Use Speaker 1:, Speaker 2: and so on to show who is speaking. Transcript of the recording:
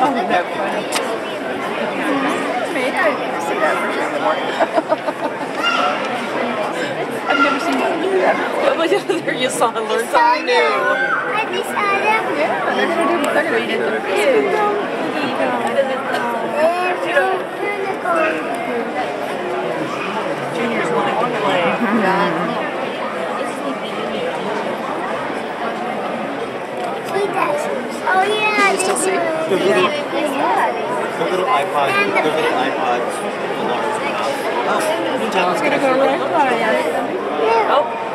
Speaker 1: Oh, that's funny. Maybe I've never seen that version of the morning. I've never seen one do that.
Speaker 2: There you saw and learned something new.
Speaker 3: I just saw them.
Speaker 1: Yeah, they're going to read it.
Speaker 2: Juniors wanting to play.
Speaker 3: Oh yeah,
Speaker 1: you still see?
Speaker 4: The little iPods, the little iPods, the large mouth. Oh,
Speaker 1: It's going to go right by it.
Speaker 2: Oh.